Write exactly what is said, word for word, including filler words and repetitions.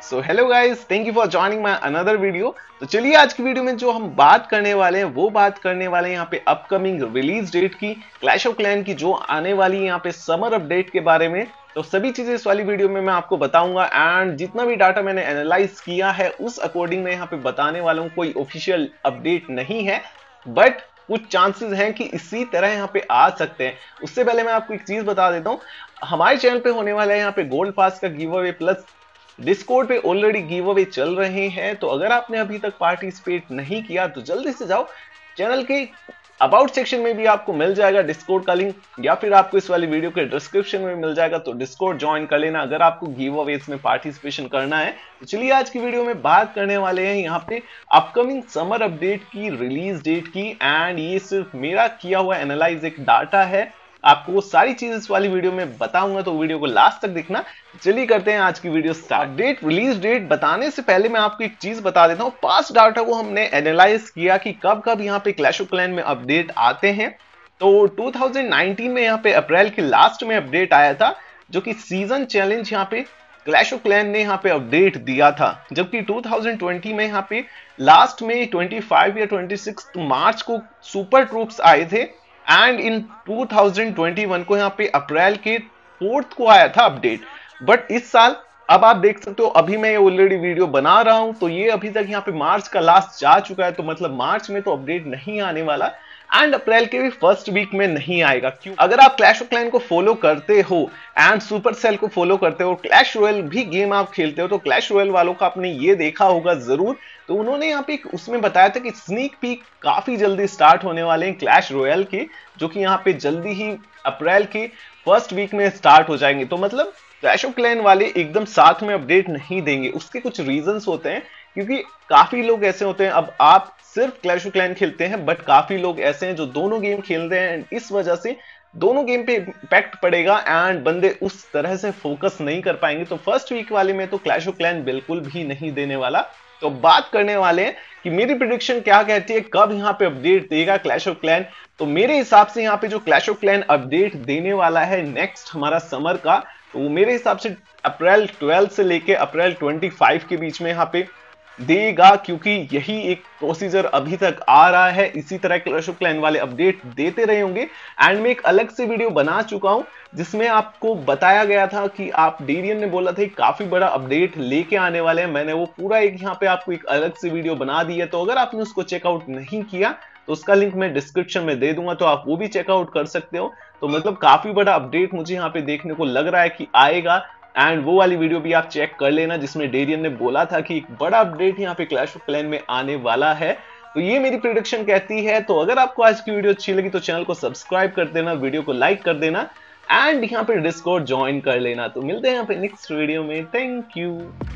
So hello guys, thank you for joining my another video. तो चलिए आज की वीडियो में जो हम बात करने वाले हैं वो बात करने वाले हैं यहाँ पे अपकमिंग रिलीज डेट की, क्लैश ऑफ क्लैन की जो आने वाली है यहाँ पे समर अपडेट के बारे में। तो सभी चीजें इस वाली वीडियो में मैं आपको बताऊंगा एंड जितना भी डाटा मैंने एनालाइज किया है उस अकॉर्डिंग मैं यहाँ पे बताने वाला हूँ। कोई ऑफिशियल अपडेट नहीं है बट कुछ चांसेस हैं कि इसी तरह यहाँ पे आ सकते हैं। उससे पहले मैं आपको एक चीज बता देता हूँ, हमारे चैनल पे होने वाला है यहाँ पे गोल्ड पास का गिव अवे प्लस डिस्कॉर्ड पे ऑलरेडी गिव अवे चल रहे हैं। तो अगर आपने अभी तक पार्टिसिपेट नहीं किया तो जल्दी से जाओ, चैनल के अबाउट सेक्शन में भी आपको मिल जाएगा डिस्कॉर्ड का लिंक, या फिर आपको इस वाली वीडियो के डिस्क्रिप्शन में मिल जाएगा। तो डिस्कॉर्ड ज्वाइन कर लेना अगर आपको गिव अवेज में पार्टिसिपेशन करना है। तो चलिए आज की वीडियो में बात करने वाले हैं यहाँ पे अपकमिंग समर अपडेट की रिलीज डेट की, एंड ये सिर्फ मेरा किया हुआ एनालाइज एक डाटा है। आपको वो सारी चीज इस वाली वीडियो में बताऊंगा, तो वीडियो को लास्ट तक देखना। चलिए करते हैं आज की video start. Date release date बताने से पहले मैं आपको एक चीज बता देता हूँ। पास्ट डाटा को हमने एनालाइज किया कि कब कब यहाँ पे क्लैश ऑफ क्लैन में अपडेट आते हैं। तो टू थाउजेंड नाइनटीन में यहाँ पे अप्रैल के लास्ट में अपडेट आया था, जो कि सीजन चैलेंज यहाँ पे क्लैश ऑफ क्लैन ने यहाँ पे अपडेट दिया था। जबकि टू थाउजेंड ट्वेंटी में यहाँ पे लास्ट में पच्चीस या छब्बीस मार्च को सुपर ट्रूप्स आए थे, and in two thousand twenty one को यहाँ पे अप्रैल के फोर्थ को आया था अपडेट। बट इस साल अब आप देख सकते हो, अभी मैं ऑलरेडी वीडियो बना रहा हूं तो ये अभी तक यहाँ पे मार्च का लास्ट जा चुका है। तो मतलब मार्च में तो अपडेट नहीं आने वाला, एंड अप्रैल के भी फर्स्ट वीक में नहीं आएगा। क्यों? अगर आप क्लैश ऑफ क्लैन को फॉलो करते हो एंड सुपर सेल को फॉलो करते हो, क्लैश रॉयल भी गेम आप खेलते हो, तो क्लैश रॉयल वालों का आपने ये देखा होगा जरूर। तो उन्होंने यहाँ पे उसमें बताया था कि स्नीक पीक काफी जल्दी स्टार्ट होने वाले हैं क्लैश रॉयल के, जो कि यहाँ पे जल्दी ही अप्रैल के फर्स्ट वीक में स्टार्ट हो जाएंगे। तो मतलब क्लैश ऑफ क्लैन वाले एकदम साथ में अपडेट नहीं देंगे, उसके कुछ रीजंस होते हैं। क्योंकि काफी लोग ऐसे होते हैं, अब आप सिर्फ क्लैश ऑफ क्लैन खेलते हैं बट काफी लोग ऐसे हैं जो दोनों गेम खेलते हैं, इस वजह से दोनों गेम पे इम्पैक्ट पड़ेगा एंड बंदे उस तरह से फोकस नहीं कर पाएंगे। तो फर्स्ट वीक वाले में तो क्लैश ऑफ क्लैन बिल्कुल भी नहीं देने वाला। तो बात करने वाले हैं कि मेरी प्रेडिक्शन क्या कहती है, कब यहाँ पे अपडेट देगा क्लैश ऑफ क्लैन। तो मेरे हिसाब से यहाँ पे जो क्लैश ऑफ क्लैन अपडेट देने वाला है नेक्स्ट हमारा समर का, तो वो मेरे हिसाब से अप्रैल ट्वेल्व से लेके अप्रैल ट्वेंटी फाइव के बीच में यहाँ पे देगा, क्योंकि यही एक प्रोसीजर अभी तक आ रहा है। इसी तरह क्लैश ऑफ क्लैन वाले अपडेट देते रहे होंगे। एंड मैं एक अलग से वीडियो बना चुका हूं जिसमें आपको बताया गया था कि आप डेरियन ने बोला था काफी बड़ा अपडेट लेके आने वाले हैं। मैंने वो पूरा एक यहाँ पे आपको एक अलग से वीडियो बना दी है, तो अगर आपने उसको चेकआउट नहीं किया तो उसका लिंक मैं डिस्क्रिप्शन में दे दूंगा, तो आप वो भी चेकआउट कर सकते हो। तो मतलब काफी बड़ा अपडेट मुझे यहाँ पे देखने को लग रहा है कि आएगा, एंड वो वाली वीडियो भी आप चेक कर लेना जिसमें डेरियन ने बोला था कि एक बड़ा अपडेट यहाँ पे क्लैश ऑफ क्लैन में आने वाला है। तो ये मेरी प्रेडिक्शन कहती है। तो अगर आपको आज की वीडियो अच्छी लगी तो चैनल को सब्सक्राइब कर देना, वीडियो को लाइक कर देना, एंड यहाँ पे डिस्कॉर्ड ज्वाइन कर लेना। तो मिलते हैं यहाँ पे नेक्स्ट वीडियो में। Thank you.